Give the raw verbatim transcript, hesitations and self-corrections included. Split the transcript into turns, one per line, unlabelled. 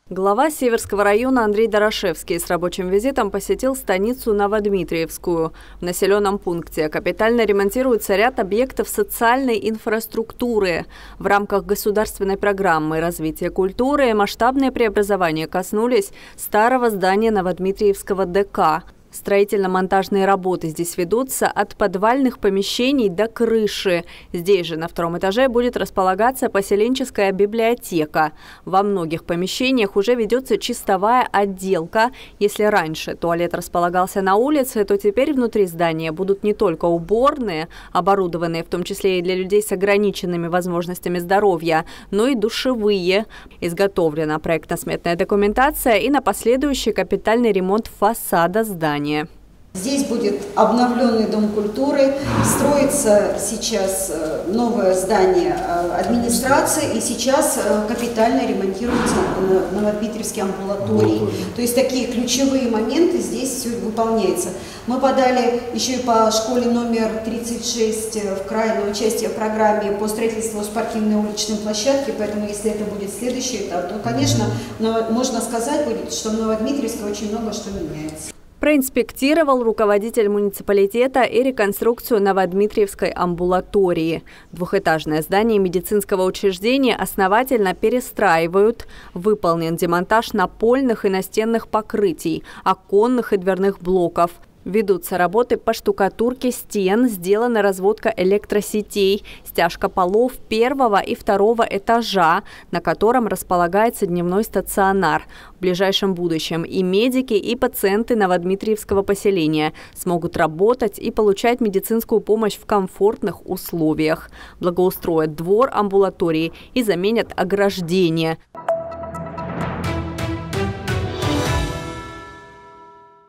Глава Северского района Андрей Дорошевский с рабочим визитом посетил станицу Новодмитриевскую. В населенном пункте капитально ремонтируется ряд объектов социальной инфраструктуры. В рамках государственной программы развития культуры масштабные преобразования коснулись старого здания Новодмитриевского ДК. Строительно-монтажные работы здесь ведутся от подвальных помещений до крыши. Здесь же на втором этаже будет располагаться поселенческая библиотека. Во многих помещениях уже ведется чистовая отделка. Если раньше туалет располагался на улице, то теперь внутри здания будут не только уборные, оборудованные в том числе и для людей с ограниченными возможностями здоровья, но и душевые. Изготовлена проектно-сметная документация и на последующий капитальный ремонт фасада здания.
Здесь будет обновленный дом культуры, строится сейчас новое здание администрации и сейчас капитально ремонтируется Новодмитриевский амбулаторий. То есть такие ключевые моменты здесь все выполняется. Мы подали еще и по школе номер тридцать шесть в край на участие в программе по строительству спортивной уличной площадки, поэтому если это будет следующий этап, то, конечно, можно сказать будет, что в Новодмитриевске очень много что меняется.
Проинспектировал руководитель муниципалитета и реконструкцию Новодмитриевской амбулатории. Двухэтажное здание медицинского учреждения основательно перестраивают. Выполнен демонтаж напольных и настенных покрытий, оконных и дверных блоков. Ведутся работы по штукатурке стен, сделана разводка электросетей, стяжка полов первого и второго этажа, на котором располагается дневной стационар. В ближайшем будущем и медики, и пациенты Новодмитриевского поселения смогут работать и получать медицинскую помощь в комфортных условиях. Благоустроят двор амбулатории и заменят ограждение.